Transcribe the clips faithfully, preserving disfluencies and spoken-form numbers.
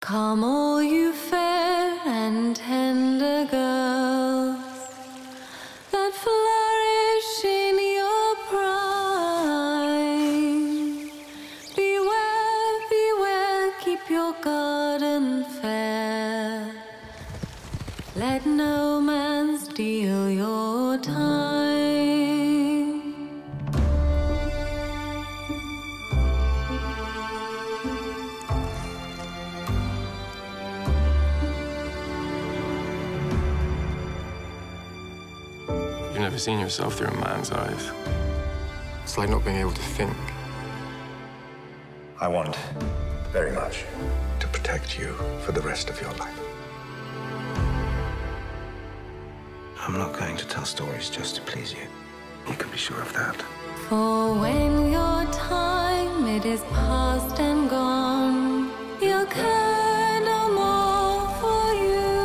Come all you fair and tender girls that flourish in your prime. Beware, beware, keep your garden fair. Let no man steal your time. You've never seen yourself through a man's eyes. It's like not being able to think. I want, very much, to protect you for the rest of your life. I'm not going to tell stories just to please you. You can be sure of that. For when your time it is past and gone, you'll care no more for you.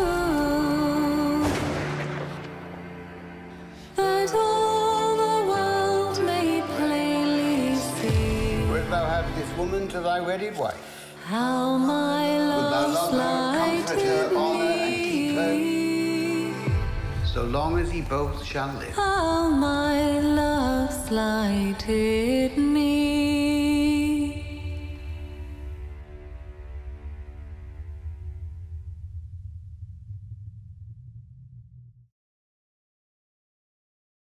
That all the world may plainly see. Wilt thou have this woman to thy wedded wife? How my love slighted me. So long as ye both shall live. How my love slighted me.